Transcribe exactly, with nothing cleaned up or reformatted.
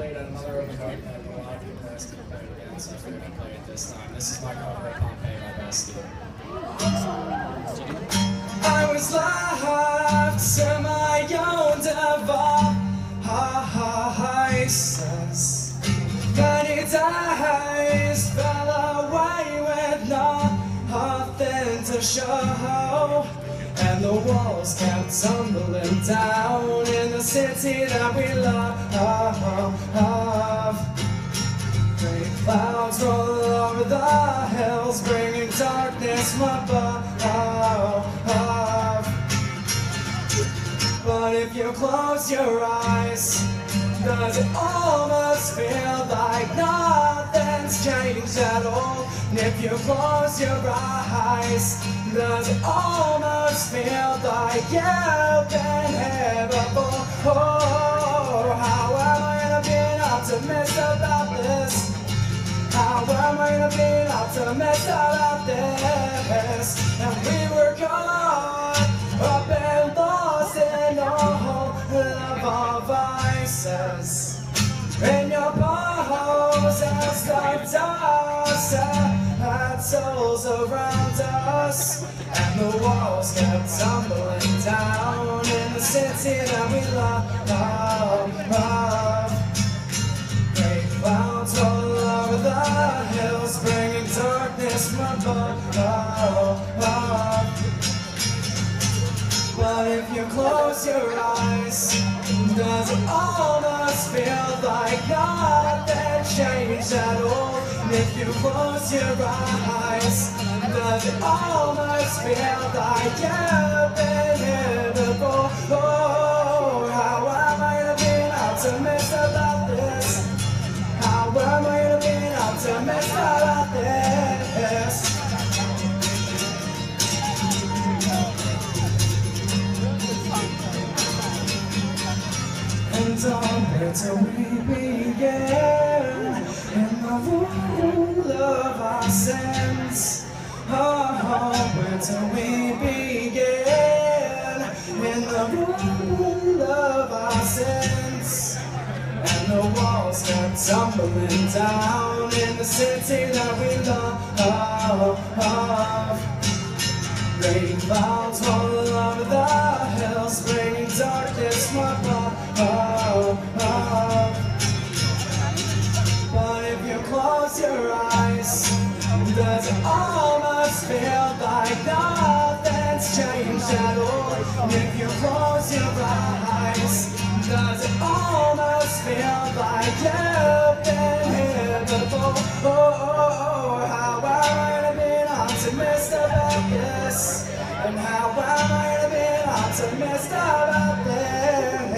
played at another open mic night, but a lot of people asked me to play it again, so I figured I'd play it this time. This is my cover of Pompeii by Bastille. I was left to my own devices. Many days fell away with nothing to show, and the walls kept tumbling down in the city that we love. Great clouds roll over the hills, bringing darkness from above. But if you close your eyes, does it almost feel like nothing's changed at all? And if you close your eyes, does it almost feel like you've been here before? Oh, how am I gonna be an optimist about this? How am I gonna be an optimist about this? And we were caught up and lost in all of our vices. In your pose as the dust had souls around us, and the walls kept tumbling down in the city that we love. Great clouds roll over the hills, bringing darkness from above. But if you close your eyes, does it almost feel like nothing changed at all? And if you close your eyes, does it almost feel like you've been here before? Oh, how am I gonna be an optimist about this? How am I gonna be an optimist about this? And on where do we begin in the rule of our sins? Oh, where do we begin in the rule of our sins? And the walls kept tumbling down in the city that we love. Great clouds roll over the hills, bringing darkness from above. But if you close your eyes, does it almost feel like nothing's changed at all? And if you close your eyes, does it almost feel like you've been here before? Oh, oh, oh, how am I gonna be an optimist about this? And how am I gonna be an optimist about this?